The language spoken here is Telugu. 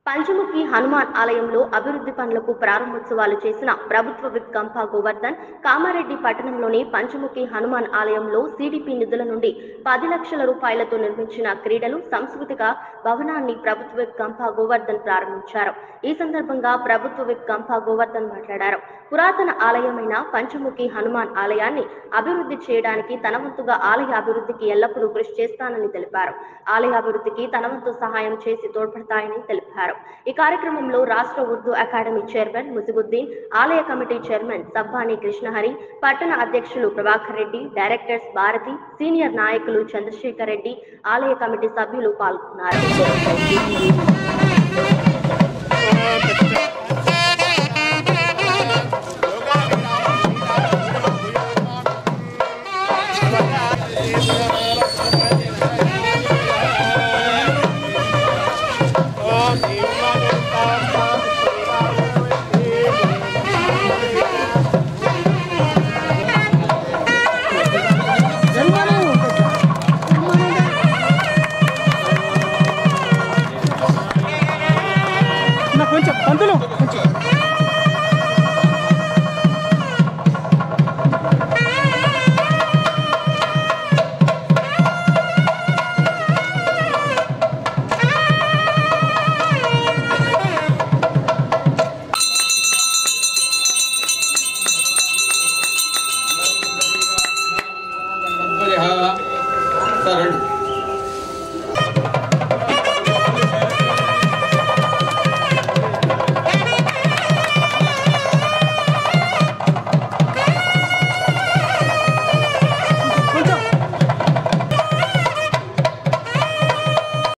పంచముఖి హనుమాన్ ఆలయంలో అభివృద్ధి పనులకు ప్రారంభోత్సవాలు చేసిన ప్రభుత్వ విప్ గంపా గోవర్ధన్ కామారెడ్డి పట్టణంలోని పంచముఖి హనుమాన్ ఆలయంలో సిడిపి నిధుల నుండి 10 లక్షల రూపాయలతో నిర్మించిన క్రీడలు సాంస్కృతిక భవనాన్ని ప్రభుత్వ విప్ గంపా గోవర్ధన్ ప్రారంభించారు. ఈ సందర్భంగా ప్రభుత్వ విప్ గంపా గోవర్ధన్ మాట్లాడారు. పురాతన ఆలయమైన పంచముఖి హనుమాన్ ఆలయాన్ని అభివృద్ధి చేయడానికి తన వంతుగా ఆలయ అభివృద్ధికి ఎల్లప్పుడూ కృషి చేస్తానని తెలిపారు. ఆలయ అభివృద్ధికి తన వంతు సహాయం చేసి తోడ్పడతాయని తెలిపారు. ఈ కార్యక్రమంలో రాష్ట్ర ఉర్దూ అకాడమీ చైర్మన్ ముజిబుద్దీన్, ఆలయ కమిటీ చైర్మన్ సబ్బాని కృష్ణహరి, పట్టణ అధ్యక్షులు ప్రభాకర్ రెడ్డి, డైరెక్టర్స్ భారతి, సీనియర్ నాయకులు చంద్రశేఖర్ రెడ్డి, ఆలయ కమిటీ సభ్యులు పాల్గొన్నారు. కొంచెం పంతులు కొంచెం